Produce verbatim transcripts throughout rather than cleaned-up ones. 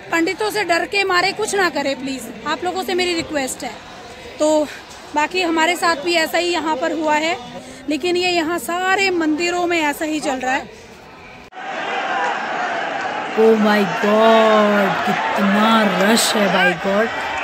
पंडितों से डर के मारे कुछ ना करे प्लीज, आप लोगों से मेरी रिक्वेस्ट है। तो बाकी हमारे साथ भी ऐसा ही यहाँ पर हुआ है, लेकिन ये यहाँ सारे मंदिरों में ऐसा ही चल रहा है। ओ माय गॉड, कितना रश है by god.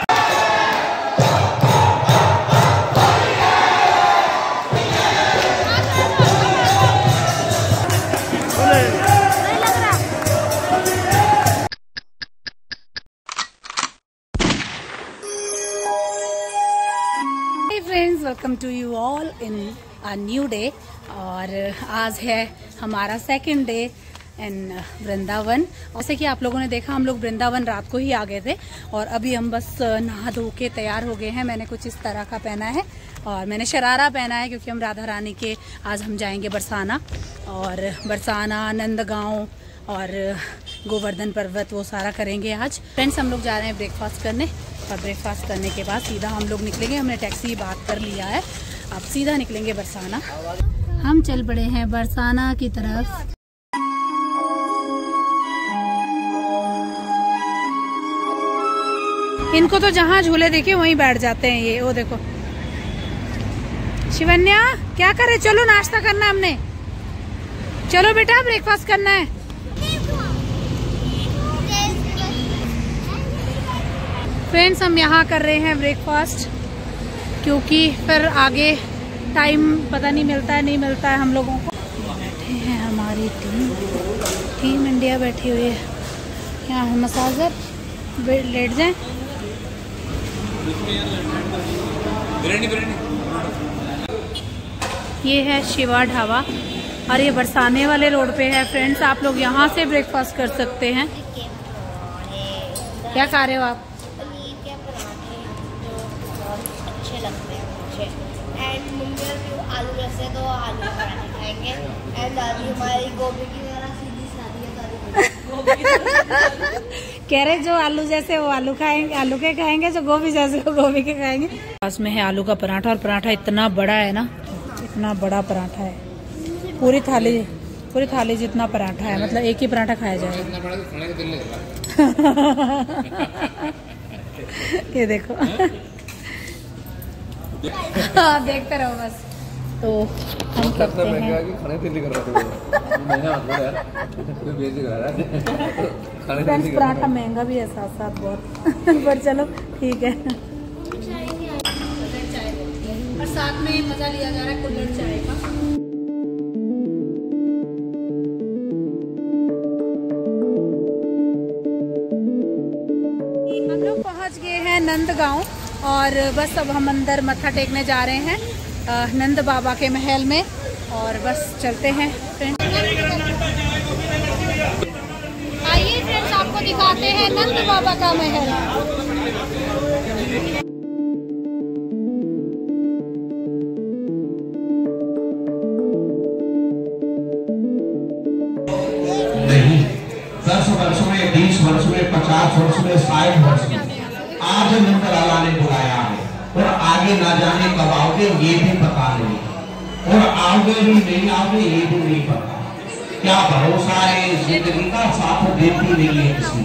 Friends, welcome to you all in a new day. और आज है हमारा सेकंड डे इन वृंदावन। जैसे कि आप लोगों ने देखा, हम लोग वृंदावन रात को ही आ गए थे और अभी हम बस नहा धो के तैयार हो गए हैं। मैंने कुछ इस तरह का पहना है और मैंने शरारा पहना है क्योंकि हम राधा रानी के आज हम जाएंगे बरसाना, और बरसाना, नंदगांव और गोवर्धन पर्वत वो सारा करेंगे आज। फ्रेंड्स, हम लोग जा रहे हैं ब्रेकफास्ट करने और ब्रेकफास्ट करने के बाद सीधा हम लोग निकलेंगे। हमने टैक्सी बात कर लिया है, अब सीधा निकलेंगे बरसाना। हम चल पड़े हैं बरसाना की तरफ। इनको तो जहाँ झूले देखे वहीं बैठ जाते हैं ये। वो देखो शिवन्या क्या करे, चलो नाश्ता करना हमने, चलो बेटा ब्रेकफास्ट करना है। फ्रेंड्स, हम यहाँ कर रहे हैं ब्रेकफास्ट क्योंकि फिर आगे टाइम पता नहीं मिलता है नहीं मिलता है हम लोगों को। बैठे हैं हमारी टीम टीम इंडिया बैठी हुई है यहाँ। मसाजर लेट जाए। ये है शिवा ढाबा और ये बरसाने वाले रोड पे है। फ्रेंड्स, आप लोग यहाँ से ब्रेकफास्ट कर सकते हैं। क्या खा रहे हो आप? एंड मम्मी आलू रसे तो आलू पराठे खाएंगे। एंड दादी हमारी गोभी की तरह सीधी सादी कह रहे जो आलू जैसे वो आलू खाएंगे, आलू के खाएंगे, जो गोभी जैसे वो गोभी के खाएंगे। पास में है आलू का पराठा और पराठा इतना बड़ा है ना, इतना बड़ा पराठा है, पूरी थाली पूरी थाली जितना पराठा है, मतलब एक ही पराठा खाया जाएगा। ये देखो हाँ, देखते रहो बस। तो हम करते हैं फ्रेंड्स, पराठा महंगा भी है साथ साथ बहुत पर चलो ठीक है। और साथ में मजा लिया जा रहा है कुल्हड़ चाय का। हम लोग पहुंच गए हैं नंदगांव और बस अब हम अंदर मत्था टेकने जा रहे हैं नंद बाबा के महल में, और बस चलते हैं फ्रेंड्स। आइए फ्रेंड्स, आपको दिखाते हैं नंद बाबा का महल। नहीं, दस वर्ष में, बीस वर्ष में, पचास वर्ष में, साठ वर्ष में आज नंदलाला ने बुलाया है और आगे ना जाने कब आओगे ये भी पता नहीं, और आओगे भी नहीं आओगे ये भी नहीं पता। क्या भरोसा है जिंदगी का, साथ देती नहीं है किसी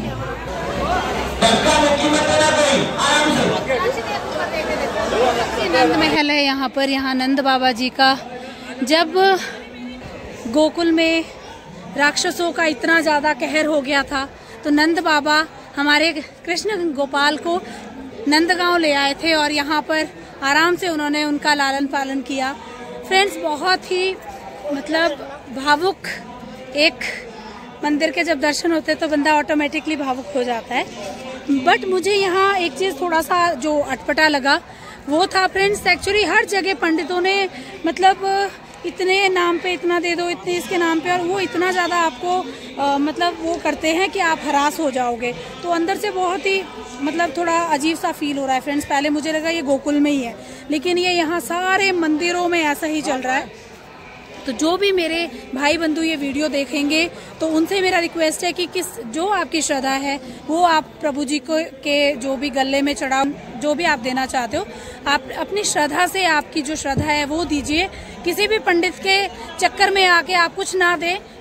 का। नंद महल है यहाँ पर, यहाँ नंद बाबा जी का। जब गोकुल में राक्षसों का इतना ज्यादा कहर हो गया था तो नंद बाबा हमारे कृष्ण गोपाल को नंदगांव ले आए थे और यहाँ पर आराम से उन्होंने उनका लालन पालन किया। फ्रेंड्स, बहुत ही मतलब भावुक, एक मंदिर के जब दर्शन होते तो बंदा ऑटोमेटिकली भावुक हो जाता है। बट मुझे यहाँ एक चीज थोड़ा सा जो अटपटा लगा वो था फ्रेंड्स, एक्चुअली हर जगह पंडितों ने मतलब इतने नाम पे इतना दे दो, इतने इसके नाम पे, और वो इतना ज्यादा आपको आ, मतलब वो करते हैं कि आप हरास हो जाओगे। तो अंदर से बहुत ही मतलब थोड़ा अजीब सा फील हो रहा है फ्रेंड्स। पहले मुझे लगा ये गोकुल में ही है, लेकिन ये यहाँ सारे मंदिरों में ऐसा ही चल रहा है। तो जो भी मेरे भाई बंधु ये वीडियो देखेंगे तो उनसे मेरा रिक्वेस्ट है कि किस जो आपकी श्रद्धा है वो आप प्रभु जी को के जो भी गले में चढ़ा, जो भी आप देना चाहते हो, आप अपनी श्रद्धा से, आपकी जो श्रद्धा है वो दीजिए। किसी भी पंडित के चक्कर में आके आप कुछ ना दें।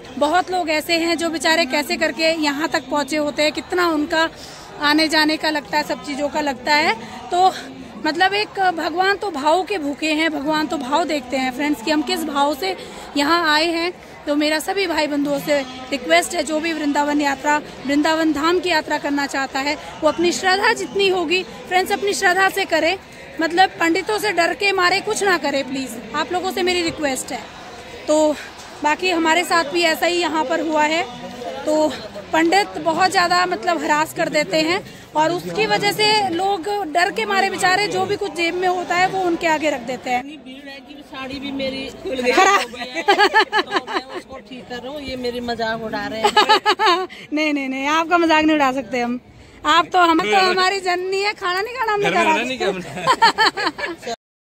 बहुत लोग ऐसे हैं जो बेचारे कैसे करके यहाँ तक पहुँचे होते हैं, कितना उनका आने जाने का लगता है, सब चीज़ों का लगता है। तो मतलब एक भगवान तो भाव के भूखे हैं, भगवान तो भाव देखते हैं फ्रेंड्स कि हम किस भाव से यहाँ आए हैं। तो मेरा सभी भाई बंधुओं से रिक्वेस्ट है, जो भी वृंदावन यात्रा, वृंदावन धाम की यात्रा करना चाहता है वो अपनी श्रद्धा जितनी होगी फ्रेंड्स अपनी श्रद्धा से करे, मतलब पंडितों से डर के मारे कुछ ना करे प्लीज़, आप लोगों से मेरी रिक्वेस्ट है। तो बाकी हमारे साथ भी ऐसा ही यहाँ पर हुआ है। तो पंडित बहुत ज़्यादा मतलब हरास कर देते हैं और उसकी वजह से लोग डर के मारे बेचारे जो भी कुछ जेब में होता है वो उनके आगे रख देते हैं। भीड़ है कि साड़ी भी मेरी खुल गई खराब तो मैं उसको ठीक कर रहा हूँ, ये मेरी मजाक उड़ा रहे हैं। नहीं नहीं नहीं, आपका मजाक नहीं उड़ा सकते हम, आप तो हम तो हमारी जननी है, खाना नहीं खाना हमने करा।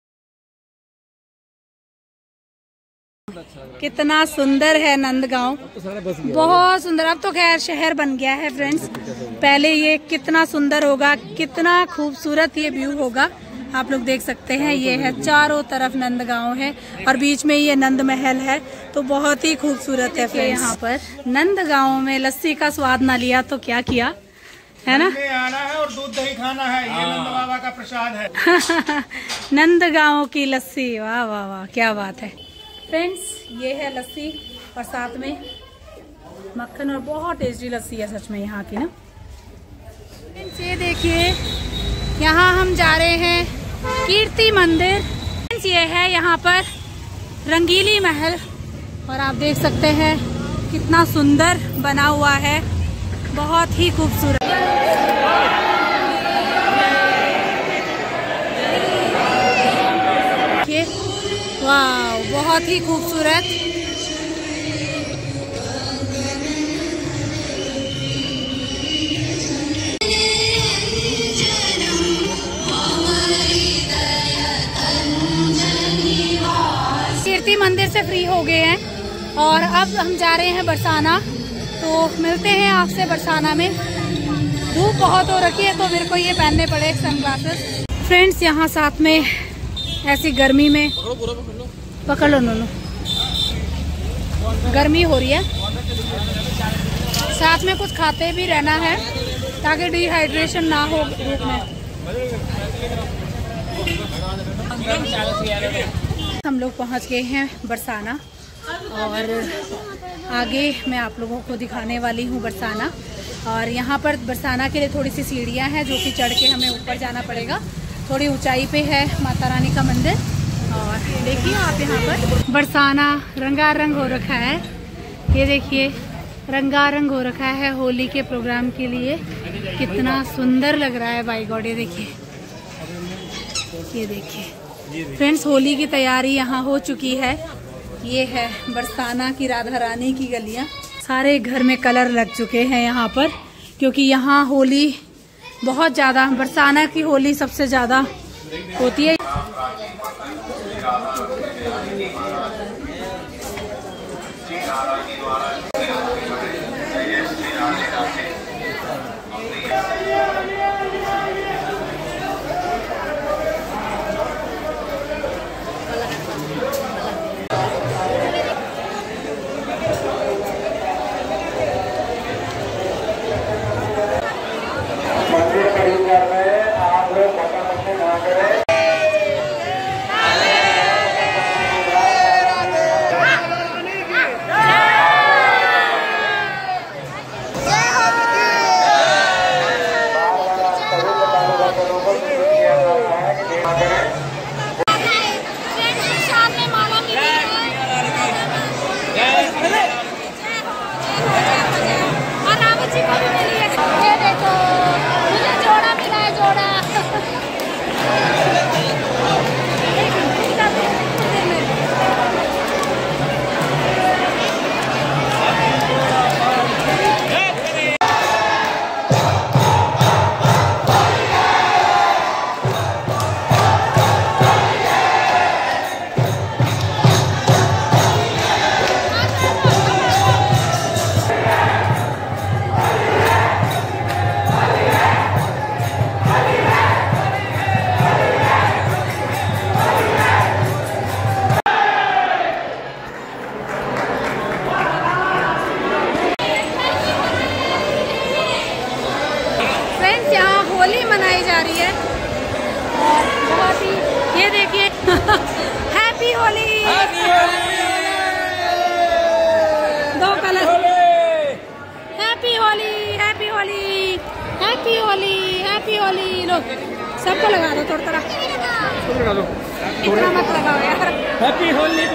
कितना सुंदर है नंदगांव, बहुत सुंदर। अब तो खैर शहर बन गया है फ्रेंड्स, पहले ये कितना सुंदर होगा, कितना खूबसूरत ये व्यू होगा। आप लोग देख सकते हैं ये है चारों तरफ नंदगांव है और बीच में ये नंद महल है, तो बहुत ही खूबसूरत है फ्रेंड्स। यहाँ पर नंदगांव में लस्सी का स्वाद ना लिया तो क्या किया, है ना। आना है और दूध दही खाना है, ये नंद बाबा का प्रसाद है। नंदगांव की लस्सी, वाह वाह वाह, क्या बात है फ्रेंड्स। ये है लस्सी और साथ में मक्खन और बहुत टेस्टी लस्सी है सच में यहाँ की ना फ्रेंड्स। ये देखिए यहाँ हम जा रहे हैं कीर्ति मंदिर फ्रेंड्स। ये है यहाँ पर रंगीली महल और आप देख सकते हैं कितना सुंदर बना हुआ है, बहुत ही खूबसूरत। वाह, बहुत ही खूबसूरत। कीर्ति मंदिर से फ्री हो गए हैं और अब हम जा रहे हैं बरसाना, तो मिलते हैं आपसे बरसाना में। धूप बहुत हो रखी है तो मेरे को ये पहनने पड़े सनग्लासेस फ्रेंड्स। यहाँ साथ में ऐसी गर्मी में पकड़ लो नोनो, गर्मी हो रही है, साथ में कुछ खाते भी रहना है ताकि डिहाइड्रेशन ना हो धूप में। हम लोग पहुंच गए हैं बरसाना और आगे मैं आप लोगों को दिखाने वाली हूँ बरसाना। और यहाँ पर बरसाना के लिए थोड़ी सी सीढ़ियाँ हैं जो कि चढ़ के हमें ऊपर जाना पड़ेगा, थोड़ी ऊंचाई पे है माता रानी का मंदिर। और देखिए आप यहाँ पर बरसाना रंगारंग हो रखा है, ये देखिए रंगारंग हो रखा है होली के प्रोग्राम के लिए, कितना सुंदर लग रहा है बाय गॉड। ये देखिए, ये देखिए फ्रेंड्स होली की तैयारी यहाँ हो चुकी है। ये है बरसाना की राधा रानी की गलियाँ, सारे घर में कलर लग चुके हैं यहाँ पर, क्योंकि यहाँ होली बहुत ज़्यादा, बरसाना की होली सबसे ज़्यादा होती है। फ्रेंड्स यहाँ होली मनाई जा रही है और बहुत ही, ये देखिए हैप्पी होली, दो colour, happy Holi, happy Holi, happy Holi, happy Holi. लो सबको लगा दो, थोड़ा थोड़ा लगा लो, इतना मत लगाओ यार। Happy Holi.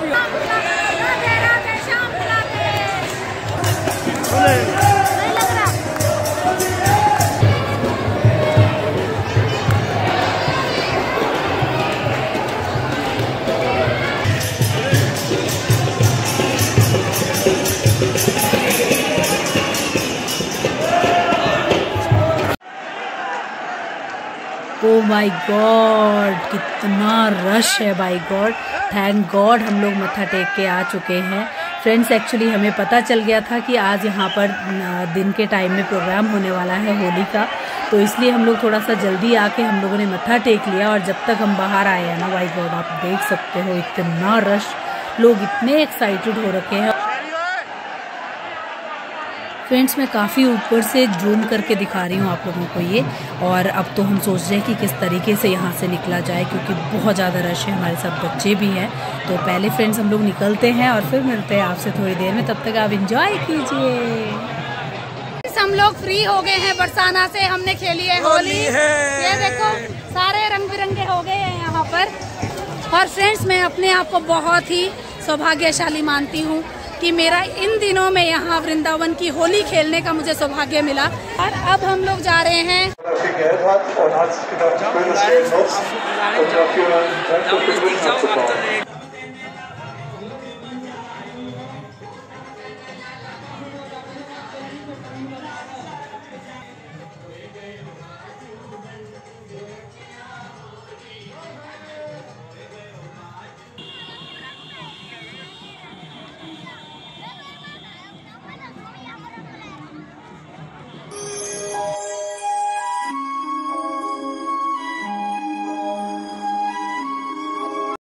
Oh my god, कितना रश है बाय गॉड। थैंक गॉड हम लोग मत्था टेक के आ चुके हैं। फ्रेंड्स एक्चुअली हमें पता चल गया था कि आज यहाँ पर दिन के टाइम में प्रोग्राम होने वाला है होली का, तो इसलिए हम लोग थोड़ा सा जल्दी आके हम लोगों ने मत्था टेक लिया। और जब तक हम बाहर आए हैं ना बाय गॉड, आप देख सकते हो इतना रश, लोग इतने एक्साइटेड हो रखे हैं। फ्रेंड्स मैं काफ़ी ऊपर से जूम करके दिखा रही हूँ आप लोगों को ये, और अब तो हम सोच रहे हैं कि किस तरीके से यहाँ से निकला जाए, क्योंकि बहुत ज़्यादा रश है, हमारे साथ बच्चे भी हैं। तो पहले फ्रेंड्स हम लोग निकलते हैं और फिर मिलते हैं आपसे थोड़ी देर में, तब तक आप इंजॉय कीजिए। हम लोग फ्री हो गए हैं बरसाना से, हमने खेली है होली, ये देखो सारे रंग बिरंगे हो गए हैं यहाँ पर। और फ्रेंड्स मैं अपने आप को बहुत ही सौभाग्यशाली मानती हूँ कि मेरा इन दिनों में यहाँ वृंदावन की होली खेलने का मुझे सौभाग्य मिला। और अब हम लोग जा रहे हैं